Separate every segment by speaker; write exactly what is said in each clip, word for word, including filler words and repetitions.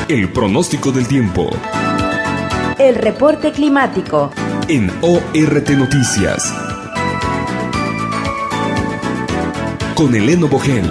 Speaker 1: El pronóstico del tiempo.
Speaker 2: El reporte climático.
Speaker 1: En O R T Noticias. Con Eleno Bogel.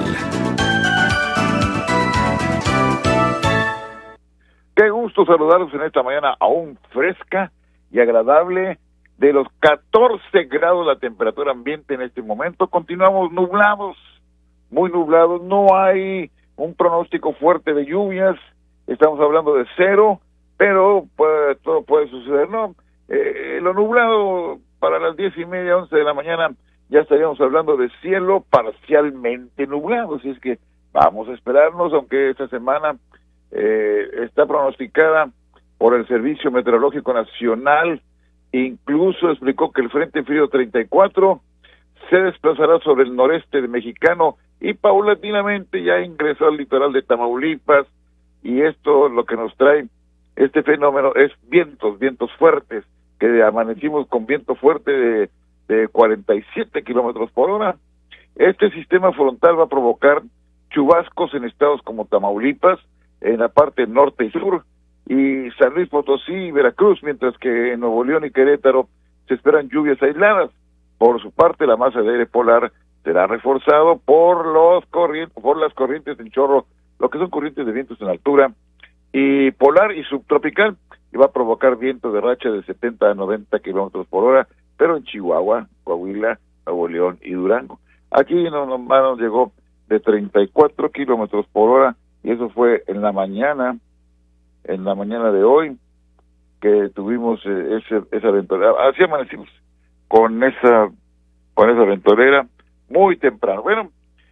Speaker 3: Qué gusto saludarlos en esta mañana aún fresca y agradable. De los catorce grados la temperatura ambiente en este momento. Continuamos nublados, muy nublados. No hay un pronóstico fuerte de lluvias. Estamos hablando de cero, pero puede, todo puede suceder, ¿no? Eh, lo nublado para las diez y media, once de la mañana, ya estaríamos hablando de cielo parcialmente nublado. Así es que vamos a esperarnos, aunque esta semana eh, está pronosticada por el Servicio Meteorológico Nacional. Incluso explicó que el Frente Frío treinta y cuatro se desplazará sobre el noreste de Mexicano y paulatinamente ya ingresó al litoral de Tamaulipas, y esto lo que nos trae este fenómeno es vientos, vientos fuertes, que amanecimos con viento fuerte de, de cuarenta y siete kilómetros por hora. Este sistema frontal va a provocar chubascos en estados como Tamaulipas, en la parte norte y sur, y San Luis Potosí y Veracruz, mientras que en Nuevo León y Querétaro se esperan lluvias aisladas. Por su parte, la masa de aire polar será reforzado por los corrientes, por las corrientes en chorro, lo que son corrientes de vientos en altura, y polar y subtropical, y va a provocar vientos de racha de setenta a noventa kilómetros por hora, pero en Chihuahua, Coahuila, Nuevo León y Durango. Aquí nos, nos llegó de treinta y cuatro kilómetros por hora, y eso fue en la mañana, en la mañana de hoy, que tuvimos eh, ese, esa ventolera. Así amanecimos, con esa, con esa ventolera, muy temprano. Bueno,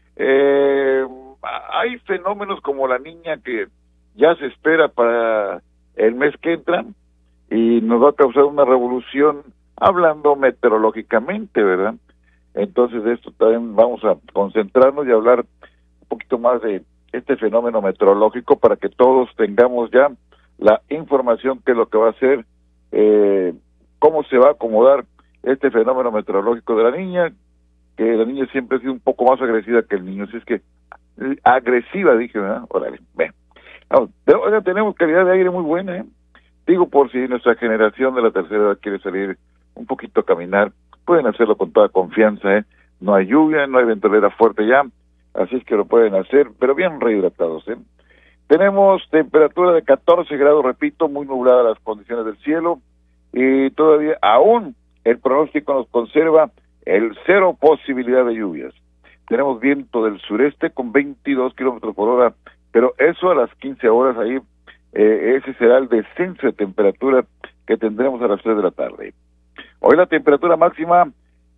Speaker 3: eh, hay fenómenos como la niña que ya se espera para el mes que entra, y nos va a causar una revolución, hablando meteorológicamente, ¿verdad? Entonces de esto también vamos a concentrarnos y hablar un poquito más de este fenómeno meteorológico para que todos tengamos ya la información que es lo que va a hacer, eh, cómo se va a acomodar este fenómeno meteorológico de la niña, que la niña siempre ha sido un poco más agresiva que el niño, así es que agresiva, dije, ¿verdad? Órale, ven. Vamos, oiga, tenemos calidad de aire muy buena, ¿eh? Digo, por si nuestra generación de la tercera edad quiere salir un poquito a caminar, pueden hacerlo con toda confianza, ¿eh? No hay lluvia, no hay ventolera fuerte ya, así es que lo pueden hacer, pero bien rehidratados, ¿eh? Tenemos temperatura de catorce grados, repito, muy nubladas las condiciones del cielo, y todavía aún el pronóstico nos conserva el cero posibilidad de lluvias. Tenemos viento del sureste con veintidós kilómetros por hora, pero eso a las quince horas ahí, eh, ese será el descenso de temperatura que tendremos a las tres de la tarde. Hoy la temperatura máxima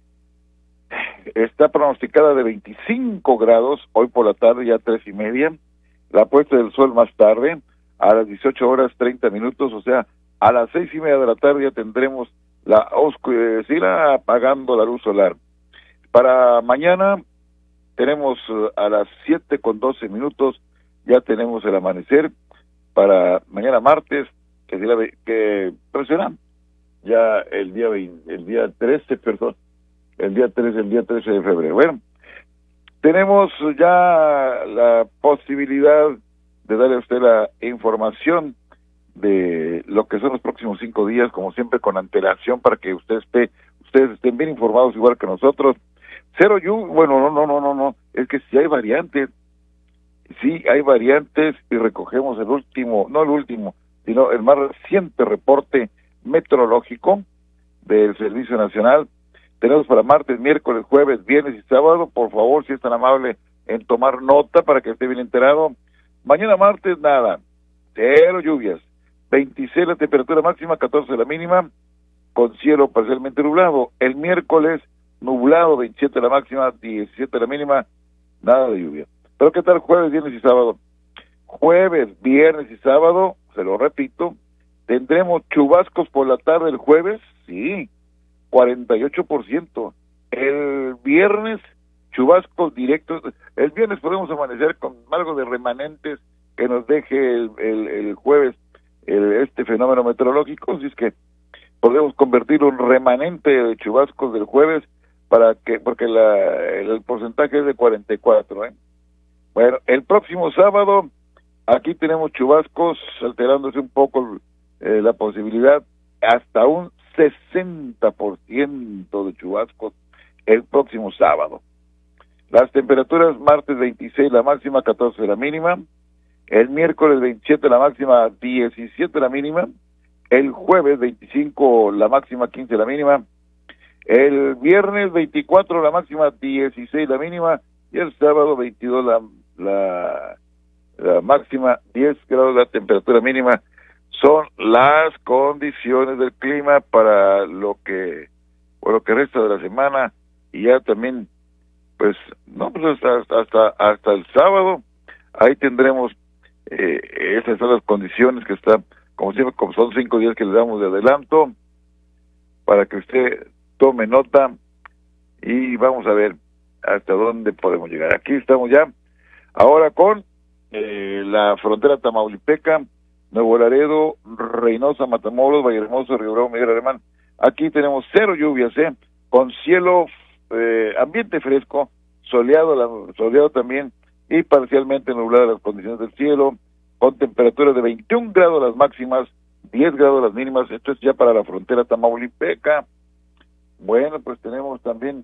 Speaker 3: está pronosticada de veinticinco grados, hoy por la tarde ya tres y media. La puesta del sol más tarde, a las dieciocho horas treinta minutos, o sea, a las seis y media de la tarde ya tendremos la oscuridad, se irá apagando la luz solar. Para mañana tenemos uh, a las siete con doce minutos, ya tenemos el amanecer. Para mañana martes, que será que será ya el día veinte, el día trece, perdón, el día trece, el día trece de febrero. Bueno, tenemos ya la posibilidad de darle a usted la información de lo que son los próximos cinco días, como siempre con antelación, para que usted esté, ustedes estén bien informados igual que nosotros. Cero lluvia, bueno, no, no, no, no, no, es que si hay variantes, sí hay variantes, y recogemos el último, no el último, sino el más reciente reporte meteorológico del Servicio Nacional. Tenemos para martes, miércoles, jueves, viernes y sábado. Por favor, si es tan amable en tomar nota para que esté bien enterado. Mañana martes, nada, cero lluvias, veintiséis la temperatura máxima, catorce la mínima, con cielo parcialmente nublado. El miércoles, nublado, veintisiete la máxima, diecisiete la mínima, nada de lluvia. Pero ¿qué tal jueves, viernes y sábado? Jueves, viernes y sábado, se lo repito, tendremos chubascos por la tarde el jueves, sí, cuarenta y ocho por ciento. El viernes, chubascos directos. El viernes podemos amanecer con algo de remanentes que nos deje el, el, el jueves el, este fenómeno meteorológico, así es que podemos convertirlo en remanente de chubascos del jueves, para que porque la, el, el porcentaje es de cuarenta y cuatro, ¿eh? Bueno, el próximo sábado aquí tenemos chubascos, alterándose un poco eh, la posibilidad, hasta un sesenta por ciento de chubascos el próximo sábado. Las temperaturas, martes veintiséis la máxima, catorce la mínima, el miércoles veintisiete la máxima, diecisiete la mínima, el jueves veinticinco la máxima, quince la mínima, el viernes veinticuatro la máxima, dieciséis la mínima, y el sábado veintidós la, la, la máxima, diez grados la temperatura mínima. Son las condiciones del clima para lo que, por lo que resta de la semana, y ya también, pues, no, pues hasta, hasta, hasta el sábado, ahí tendremos, eh, esas son las condiciones que están, como siempre, como son cinco días que le damos de adelanto, para que usted tome nota, y vamos a ver hasta dónde podemos llegar. Aquí estamos ya, ahora con eh, la frontera tamaulipeca, Nuevo Laredo, Reynosa, Matamoros, Vallehermoso, Río Bravo, Miguel Alemán. Aquí tenemos cero lluvias, ¿eh? Con cielo, eh, ambiente fresco, soleado, la, soleado también, y parcialmente nubladas las condiciones del cielo, con temperaturas de veintiún grados las máximas, diez grados las mínimas. Esto es ya para la frontera tamaulipeca. Bueno, pues tenemos también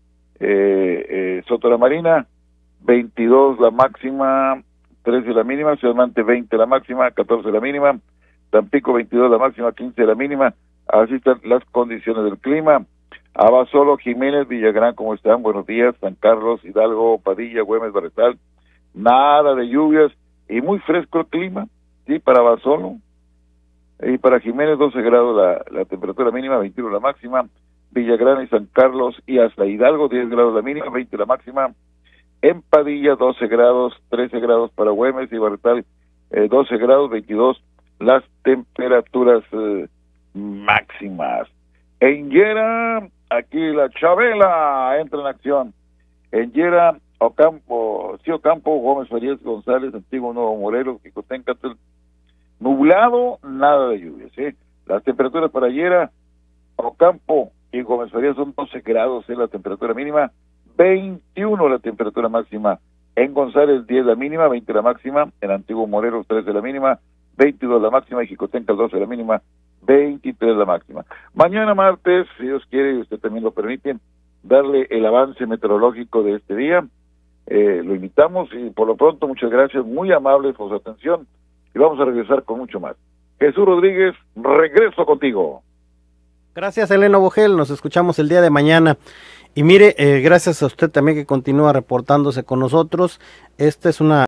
Speaker 3: eh, eh, Soto la Marina, veintidós la máxima, trece la mínima, Ciudad Mante veinte la máxima, catorce la mínima, Tampico veintidós la máxima, quince la mínima. Así están las condiciones del clima. Abasolo, Jiménez, Villagrán, ¿cómo están? Buenos días. San Carlos, Hidalgo, Padilla, Güemes, Barretal, nada de lluvias y muy fresco el clima, sí, para Abasolo. Y para Jiménez, doce grados la, la temperatura mínima, veintiuno la máxima. Villagrán y San Carlos y hasta Hidalgo, diez grados la mínima, veinte la máxima. En Padilla, doce grados, trece grados para Güemes y Barretal, eh, doce grados, veintidós las temperaturas eh, máximas. En Yera, aquí la Chabela entra en acción. En Yera, Ocampo, sí, Ocampo, Gómez Farías, González, Antiguo Nuevo Morelos, Quicoténcatl, nublado, nada de lluvia, ¿sí? Las temperaturas para Yera, Ocampo y Gómez Farías son doce grados, ¿sí? La temperatura mínima, veintiuno la temperatura máxima. En González, diez la mínima, veinte la máxima. En Antiguo Morelos, trece la mínima, veintidós la máxima. Y Jicotenca, doce la mínima, veintitrés la máxima. Mañana martes, si Dios quiere y usted también lo permite, darle el avance meteorológico de este día. Eh, lo invitamos y por lo pronto, muchas gracias, muy amables por su atención, y vamos a regresar con mucho más. Jesús Rodríguez, regreso contigo.
Speaker 4: Gracias, Eleno Bogel, nos escuchamos el día de mañana. Y mire, eh, gracias a usted también que continúa reportándose con nosotros. Esta es una